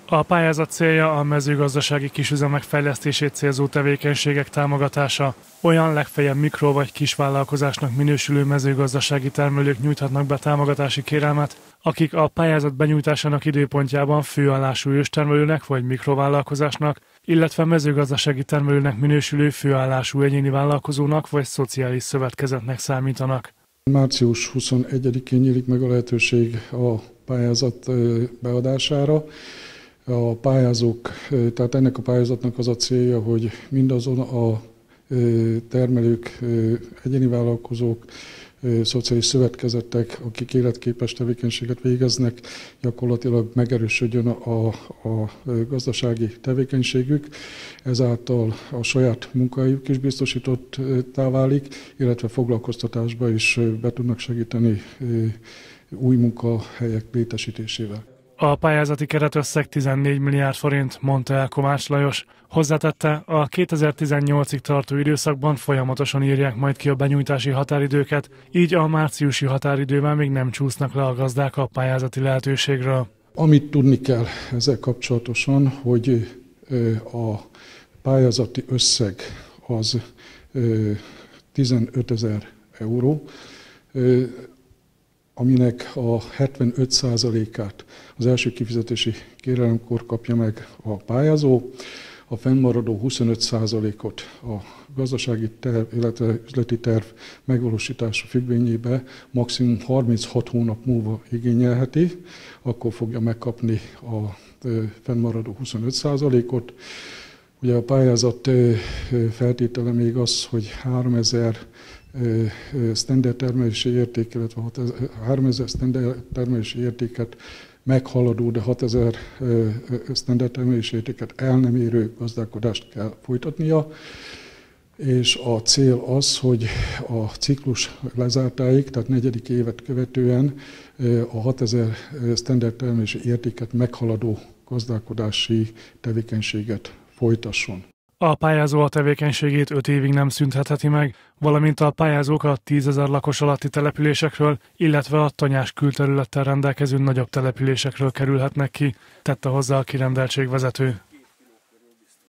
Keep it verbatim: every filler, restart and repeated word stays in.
A pályázat célja a mezőgazdasági kisüzemek fejlesztését célzó tevékenységek támogatása. Olyan legfeljebb mikro- vagy kisvállalkozásnak minősülő mezőgazdasági termelők nyújthatnak be támogatási kérelmet, akik a pályázat benyújtásának időpontjában főállású őstermelőnek vagy mikrovállalkozásnak, illetve mezőgazdasági termelőnek minősülő főállású egyéni vállalkozónak vagy szociális szövetkezetnek számítanak. március huszonegyedikén nyílik meg a lehetőség a pályázat beadására. A pályázók, tehát ennek a pályázatnak az a célja, hogy mindazon a termelők, egyéni vállalkozók, szociális szövetkezetek, akik életképes tevékenységet végeznek, gyakorlatilag megerősödjön a, a gazdasági tevékenységük, ezáltal a saját munkájuk is biztosítottá válik, illetve foglalkoztatásba is be tudnak segíteni új munkahelyek létesítésével. A pályázati keretösszeg tizennégy milliárd forint, mondta el Kovács Lajos. Hozzátette, a kétezer-tizennyolcig tartó időszakban folyamatosan írják majd ki a benyújtási határidőket, így a márciusi határidővel még nem csúsznak le a gazdák a pályázati lehetőségről. Amit tudni kell ezzel kapcsolatosan, hogy a pályázati összeg az tizenötezer euró, aminek a hetvenöt százalékát az első kifizetési kérelemkor kapja meg a pályázó, a fennmaradó huszonöt százalékot a gazdasági terv, illetve üzleti terv megvalósítása függvényében maximum harminchat hónap múlva igényelheti, akkor fogja megkapni a fennmaradó huszonöt százalékot. Ugye a pályázat feltétele még az, hogy háromezer standard termelési érték, illetve háromezer standard termelési értéket meghaladó, de hatezer standard termelési értéket el nem érő gazdálkodást kell folytatnia, és a cél az, hogy a ciklus lezártáig, tehát negyedik évet követően a hatezer standard termelési értéket meghaladó gazdálkodási tevékenységet folytasson. A pályázó a tevékenységét öt évig nem szüntetheti meg, valamint a pályázók a tízezer lakos alatti településekről, illetve a tanyás külterülettel rendelkező nagyobb településekről kerülhetnek ki, tette hozzá a kirendeltségvezető.